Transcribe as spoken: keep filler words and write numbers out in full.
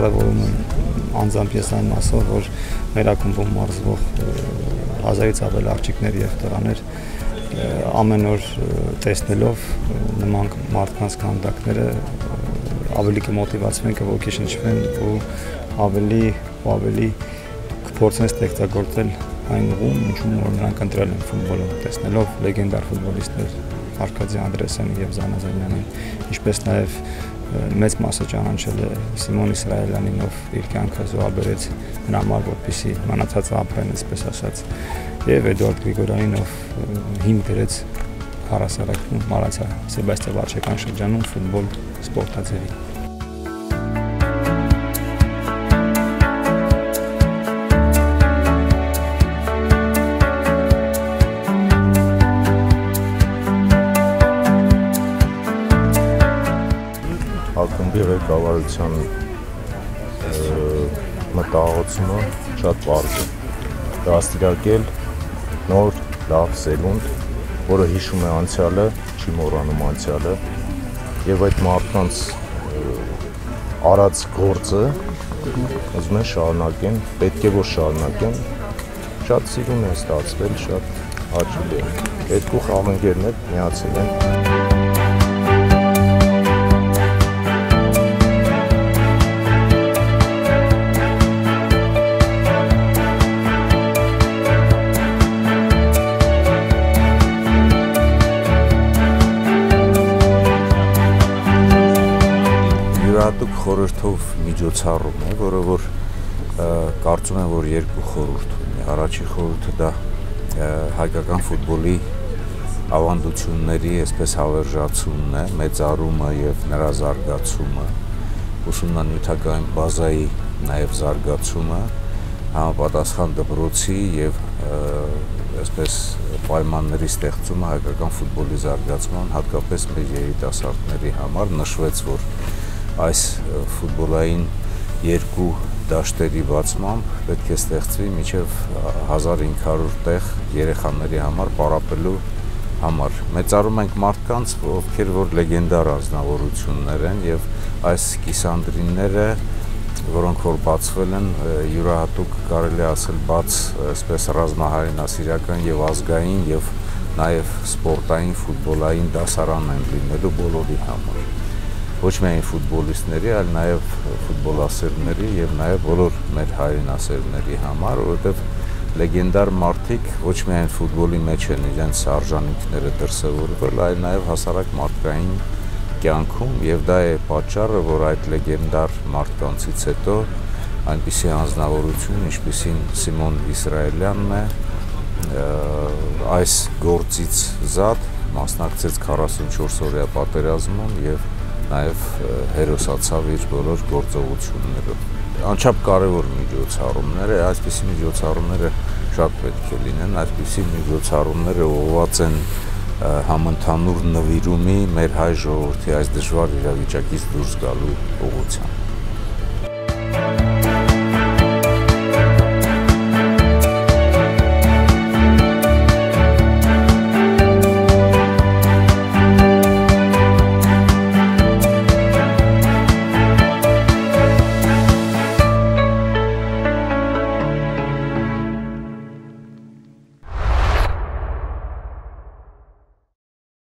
կարևորում եմ անձամբ ես այն մասով, որ մեր ակումբում մարզվող հազարից ավել աղջիկներ եւ տղաներ ամեն օր տեսնելով նման մարդկանց քանդակները ավելի կմոտիվացվեն, կոգեշնչվեն ու ավելի ու ավելի կփորձեն ստեղծագործել այն ուղում, ինչում որ նրանք ընտրել են ֆուտբոլը, տեսնելով լեգենդար ֆուտբոլիստներ Արկադի Անդրեասյանին եւ Զանազանյանին, ինչպես նաեւ մեծ մասը ճանաչել է Սիմոն Իսրայելյանին, ով իր կյանքը զոհաբերեց նրա համար, որպեսզի մնացածը ապրեն, այսպես ասած, եւ Էդուարդ Գրիգորյանին, ով հիմք դրեց առասարակում Մարացա Սեբաստիա վարչական շրջանում ֆուտբոլ սպորտաձևի։ Ակումբի ղեկավարության մտահոգությունը շատ պարզ է, դաստիարակել նոր լավ սերունդ, որը հիշում է անցյալը, չի մոռանում անցյալը, եւ այդ մարդկանց արած գործը ուզում են շարունակեն, պետք է որ շարունակեն, շատ սիրուն է ստացվել, շատ հաճելի է։ Երկու խաղընկերներ միացել են։ Յուրահատուկ խորհրդով միջոցառում է, որը որ կարծում եմ, որ երկու խորհուրդ ունի։ Առաջին խորհուրդը դա հայկական ֆուտբոլի ավանդությունների այսպես հավերժացումն է, մեծարումը եւ նրա զարգացումը, ուսումնանյութական բազայի նաեւ զարգացումը, համապատասխան դպրոցի եւ այսպես պայմանների ստեղծումը հայկական ֆուտբոլի զարգացման, հատկապես մեր երիտասարդների համար նշվեց, որ այս ֆուտբոլային երկու դաշտերի բացմամբ պետք է ստեղծվի մինչև հազար հինգ հարյուր տեղ երեխաների համար պարապելու համար։ Մեծարում ենք մարդկանց, ովքեր որ լեգենդար անձնավորություններ են եւ այս կիսանդրինները, որոնք որ բացվել են, յուրահատուկ կարելի ասել բաց այսպես ռազմահայրենասիրական եւ ազգային եւ նաեւ սպորտային ֆուտբոլային դասարան են լինելու բոլորի համար։ Ոչ միայն ֆուտբոլիստների, այլ նաև ֆուտբոլասերների եւ նաև բոլոր մեր հայրենասերների համար, որովհետեւ լեգենդար մարդիկ ոչ միայն ֆուտբոլի մեջ են իրենց արժանինքները դրսևորվել, այլ նաև հասարակ մարդկային կյանքում եւ դա է պատճառը, որ այդ լեգենդար մարդկանցից հետո այնպիսի անձնավորություն, ինչպիսին Սիմոն Իսրայելյանն է, այս գործից զատ մասնակցեց քառասունչորս օրյա պատերազմում եւ նաև հերոսացավ իր բոլոր գործողություններով։ Անչափ կարևոր միջոցառումներ է, այսպիսի միջոցառումները շատ պետք է լինեն, այսպիսի միջոցառումները ուղղված են համընդհանուր նվիրումի մեր հայ ժողովրդի այս դժվար իրավիճակից դուրս գալու ուղղությամբ։